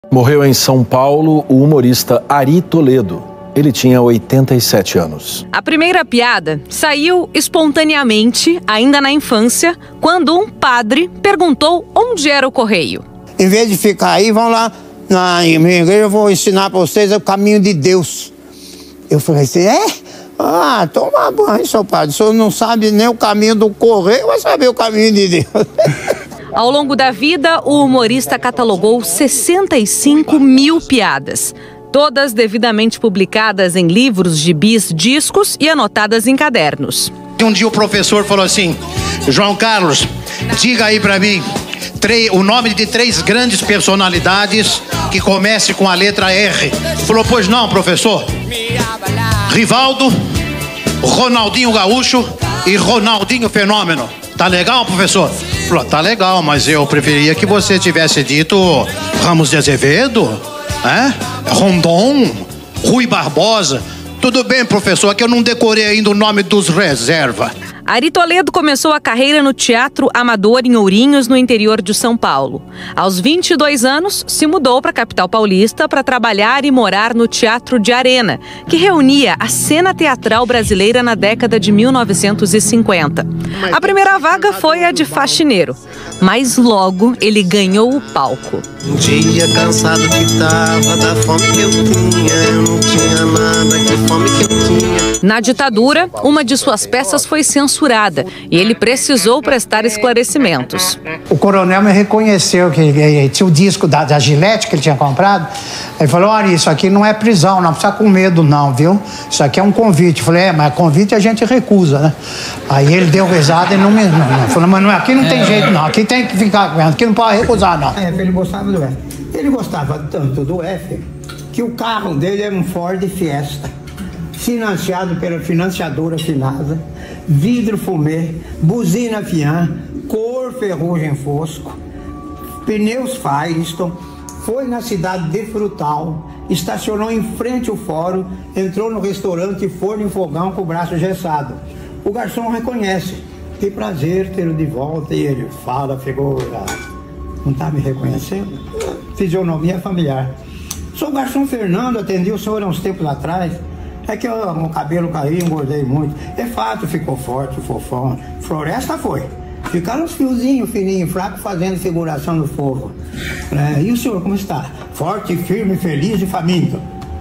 Morreu em São Paulo o humorista Ari Toledo. Ele tinha 87 anos. A primeira piada saiu espontaneamente, ainda na infância, quando um padre perguntou onde era o correio. Em vez de ficar aí, vão lá na minha igreja, eu vou ensinar para vocês o caminho de Deus. Eu falei assim, toma banho, seu padre. O senhor não sabe nem o caminho do correio, vai saber o caminho de Deus. Ao longo da vida, o humorista catalogou 65 mil piadas. Todas devidamente publicadas em livros, gibis, discos e anotadas em cadernos. Um dia o professor falou assim, João Carlos, diga aí pra mim o nome de 3 grandes personalidades que comece com a letra R. Falou, pois não, professor. Rivaldo, Ronaldinho Gaúcho e Ronaldinho Fenômeno. Tá legal, professor? Falou, tá legal, mas eu preferia que você tivesse dito Ramos de Azevedo, Rondon, Rui Barbosa. Tudo bem, professor, que eu não decorei ainda o nome dos reserva. Ari Toledo começou a carreira no Teatro Amador em Ourinhos, no interior de São Paulo. Aos 22 anos, se mudou para a capital paulista para trabalhar e morar no Teatro de Arena, que reunia a cena teatral brasileira na década de 1950. A primeira vaga foi a de faxineiro, mas logo ele ganhou o palco. Um dia cansado que tava da fome que eu tinha, eu não tinha nada, que fome que eu tinha. Na ditadura, uma de suas peças foi censurada e ele precisou prestar esclarecimentos. O coronel me reconheceu que tinha o disco da Gillette que ele tinha comprado. Ele falou, olha, isso aqui não é prisão, não precisa com medo não, viu? Isso aqui é um convite. Eu falei, mas convite a gente recusa, né? Aí ele deu risada e não falou, mas aqui não tem jeito não, aqui tem que ficar com aqui não pode recusar não. Ele gostava do F. Ele gostava tanto do F que o carro dele era um Ford Fiesta, financiado pela financiadora Finasa, vidro fumê, buzina Fiat, cor ferrugem fosco, pneus Firestone, foi na cidade de Frutal, estacionou em frente ao fórum, entrou no restaurante Forno e Fogão com o braço engessado. O garçom reconhece, que prazer tê-lo de volta, e ele fala, figura, não está me reconhecendo? Fisionomia familiar. Sou o garçom Fernando, atendi o senhor há uns tempos atrás. É que o cabelo caiu, engordei muito. É fato, ficou forte, fofão. Floresta foi. Ficaram uns fiozinhos fininhos, fracos, fazendo figuração no fogo. E o senhor, como está? Forte, firme, feliz e faminto.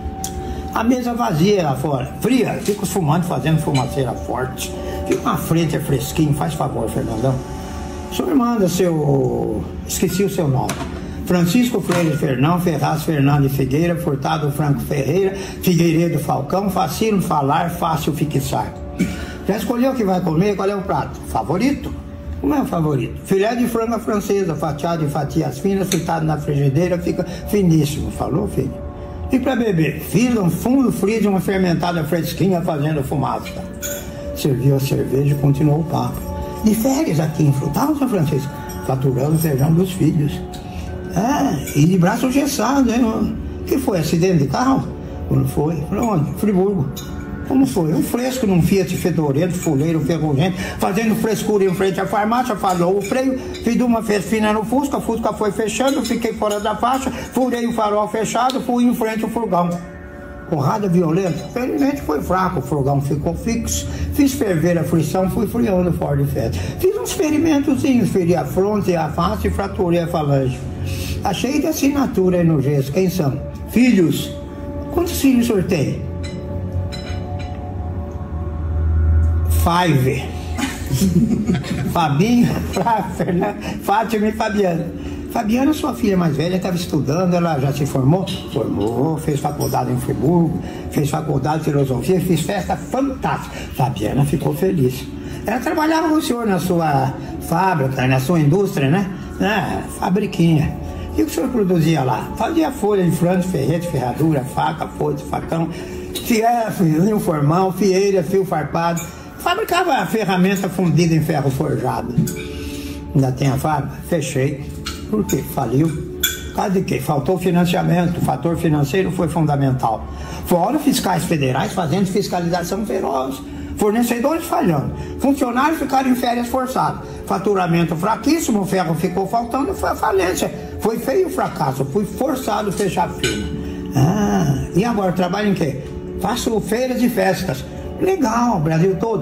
A mesa vazia lá fora, fria. Fica os fumantes fazendo fumaceira forte. Fica na frente, é fresquinho. Faz favor, Fernandão. O senhor manda seu... Esqueci o seu nome. Francisco Freire Fernão, Ferraz Fernando de Figueira, Furtado Franco Ferreira, Figueiredo Falcão, facílimo falar, fácil fixar. Já escolheu o que vai comer? Qual é o prato? Favorito? Como é o favorito? Filé de franga francesa, fatiado em fatias finas, fritado na frigideira, fica finíssimo. Falou, filho? E para beber? Fiz um fundo frio de uma fermentada fresquinha fazendo fumaça. Serviu a cerveja e continuou o papo. De férias aqui em Frutal, São Francisco, faturando o feijão dos filhos. E de braço engessado, hein? Que foi? Acidente de carro? Quando foi? Para onde? Friburgo. Como foi? Um fresco num Fiat fedorento, fuleiro, ferrugento, fazendo frescura em frente à farmácia, falou o freio, fiz uma fina no Fusca, a Fusca foi fechando, fiquei fora da faixa, furei o farol fechado, fui em frente ao furgão. Porrada violenta, felizmente foi fraco, o furgão ficou fixo, fiz ferver a frição, fui friando o Ford Fiesta. Fiz uns ferimentozinhos, feri a fronte, a face e fraturei a falange. Tá cheio de assinatura aí no gesso, quem são? Filhos. Quantos filhos o senhor tem? 5. Fabinho, Fátima e Fabiana. Fabiana, sua filha mais velha, estava estudando, ela já se formou? Formou, fez faculdade em Friburgo, fez faculdade de filosofia, fez festa fantástica. Fabiana ficou feliz. Ela trabalhava com o senhor na sua fábrica, na sua indústria, né? Fabriquinha. E o que o senhor produzia lá? Fazia folha de frango, ferrete, ferradura, faca, foice, facão, fio formão, fieira, fio farpado. Fabricava ferramenta fundida em ferro forjado. Ainda tem a fábrica? Fechei. Por quê? Faliu. Por causa de quê? Faltou financiamento. O fator financeiro foi fundamental. Fora fiscais federais fazendo fiscalização feroz. Fornecedores falhando. Funcionários ficaram em férias forçadas. Faturamento fraquíssimo, o ferro ficou faltando, foi a falência. Foi feio o fracasso, fui forçado a fechar a firma. E agora, trabalho em quê? Faço feiras e festas. Legal, Brasil todo.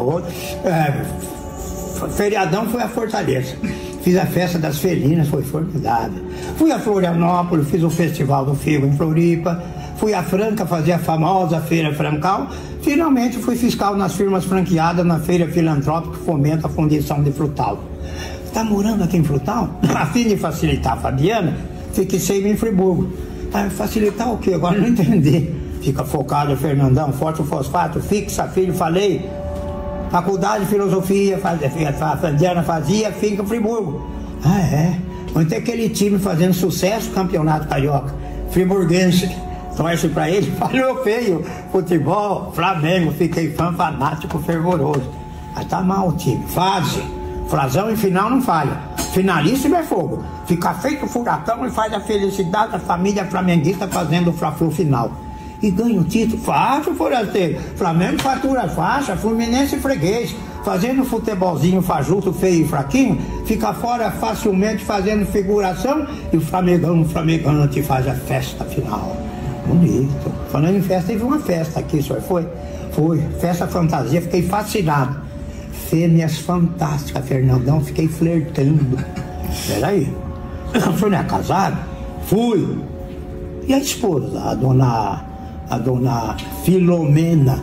Feriadão foi a Fortaleza. Fiz a festa das felinas, foi formidável. Fui a Florianópolis, fiz o Festival do Figo em Floripa. Fui a Franca fazer a famosa Feira Francal. Finalmente fui fiscal nas firmas franqueadas na Feira Filantrópica que fomenta a fundição de frutal. Está morando aqui em Frutal? A fim de facilitar a Fabiana, fixei-me em Friburgo. Facilitar o quê? Agora não entendi. Fica focado, Fernandão, forte o fosfato, fixa, filho, falei. Faculdade de Filosofia, a Fabiana fazia, fica em Friburgo. Vamos ter aquele time fazendo sucesso, campeonato carioca. Friburguense. Torce pra ele, falhou feio. Futebol, Flamengo, fiquei fã fanático, fervoroso. Mas tá mal o time. Frazão em final não falha. Finalíssimo é fogo. Fica feito furacão e faz a felicidade da família flamenguista fazendo o Fla-Flu final. E ganha o título. Fácil, forasteiro. Flamengo fatura faixa, Fluminense freguês. Fazendo futebolzinho fajuto, feio e fraquinho, fica fora facilmente fazendo figuração. E o Flamegante faz a festa final. Bonito. Falando em festa, teve uma festa aqui, o senhor foi? Foi. Festa fantasia, fiquei fascinado. Fêmeas fantásticas, Fernandão, fiquei flertando. Peraí, o senhor não é casado? Fui. E a esposa, a dona Filomena?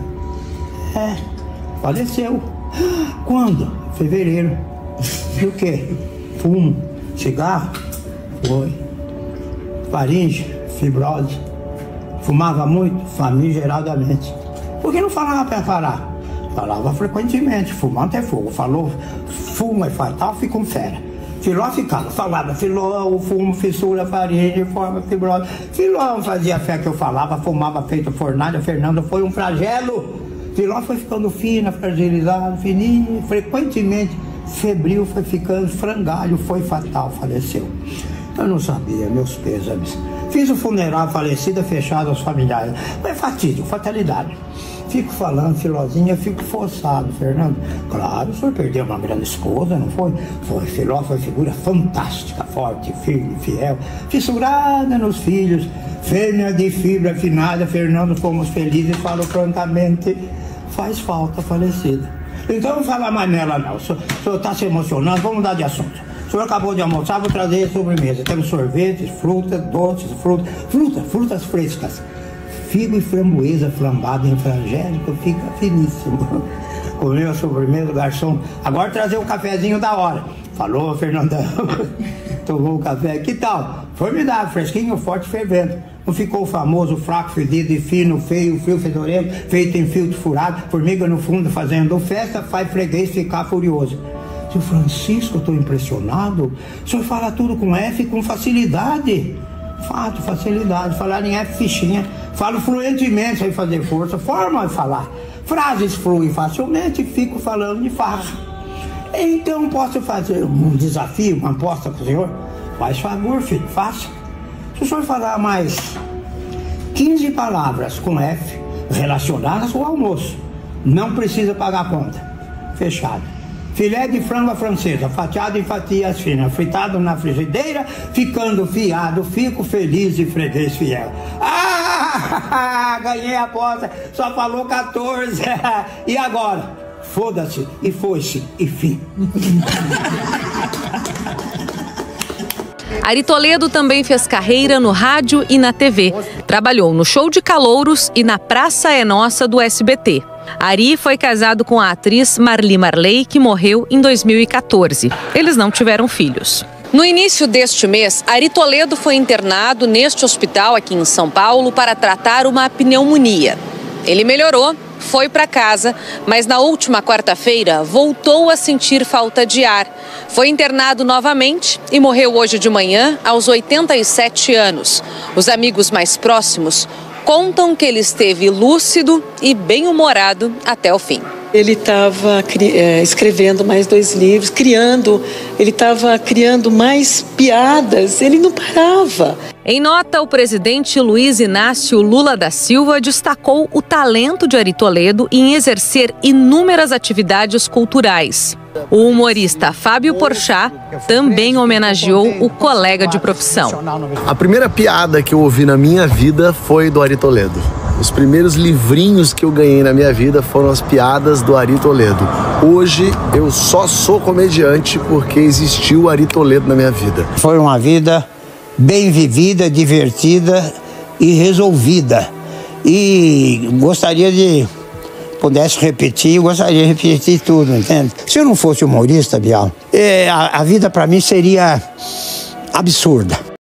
Faleceu. Quando? Fevereiro. E o quê? Fumo, cigarro? Foi. Faringe, fibrose. Fumava muito, famigeradamente. Por que não falava para parar? Falava frequentemente, fumante é fogo. Falou, fumo é fatal, fica com fera. Filó ficava, falava, filó, o fumo, fissura, faringe, forma, fibrose. Filó não fazia fé que eu falava, fumava feito fornalha, Fernando foi um flagelo. Filó foi ficando fina, fragilizado, fininho, frequentemente febril, foi ficando frangalho, foi fatal, faleceu. Eu não sabia, meus pêsames. Fiz o funeral falecida fechado aos familiares. Mas é fatídico, fatalidade. Fico falando, Filózinha, fico forçado, Fernando. Claro, o senhor perdeu uma grande esposa, não foi? Foi, Filó foi figura fantástica, forte, firme, fiel, fissurada nos filhos, fêmea de fibra afinada, Fernando, fomos felizes, falo prontamente, faz falta falecida. Então não fala mais nela não, o senhor está se emocionando, vamos mudar de assunto. O senhor acabou de almoçar, vou trazer a sobremesa. Temos sorvetes, frutas, doces, frutas frescas. Figo e framboesa flambado em frangélico, fica finíssimo. Comeu a sobremesa, garçom. Agora trazer o cafezinho da hora. Falou, Fernandão. Tomou o café. Que tal? Formidável, fresquinho, forte, fervendo. Não ficou famoso, fraco, fedido e fino, feio, frio, fedorento, feito em filtro furado, formiga no fundo fazendo festa, faz freguês ficar furioso. Seu Francisco, eu estou impressionado. O senhor fala tudo com F com facilidade. Fato, facilidade. Falar em F, fichinha. Falo fluentemente sem fazer força. Forma de falar. Frases fluem facilmente e fico falando de farra. Então posso fazer um desafio, uma aposta com o senhor? Faz favor, filho, faça. Se o senhor falar mais 15 palavras com F relacionadas ao almoço, não precisa pagar a conta. Fechado. Filé de frango à francesa, fatiado em fatias finas, fritado na frigideira, ficando fiado, fico feliz e freguês fiel. Ganhei a aposta, só falou 14. E agora? Foda-se, e foi-se, e fim. Ari Toledo também fez carreira no rádio e na TV. Trabalhou no Show de Calouros e na Praça é Nossa do SBT. Ari foi casado com a atriz Marli Marley, que morreu em 2014. Eles não tiveram filhos. No início deste mês, Ari Toledo foi internado neste hospital aqui em São Paulo para tratar uma pneumonia. Ele melhorou, foi para casa, mas na última quarta-feira voltou a sentir falta de ar. Foi internado novamente e morreu hoje de manhã, aos 87 anos. Os amigos mais próximos contam que ele esteve lúcido e bem-humorado até o fim. Ele estava escrevendo mais 2 livros, ele estava criando mais piadas, ele não parava. Em nota, o presidente Luiz Inácio Lula da Silva destacou o talento de Ari Toledo em exercer inúmeras atividades culturais. O humorista Fábio Porchat também homenageou o colega de profissão. A primeira piada que eu ouvi na minha vida foi do Ari Toledo. Os primeiros livrinhos que eu ganhei na minha vida foram as piadas do Ari Toledo. Hoje eu só sou comediante porque existiu o Ari Toledo na minha vida. Foi uma vida bem vivida, divertida e resolvida. E gostaria de... pudesse repetir, eu gostaria de repetir tudo, entende? Se eu não fosse humorista, Bial, a vida para mim seria absurda.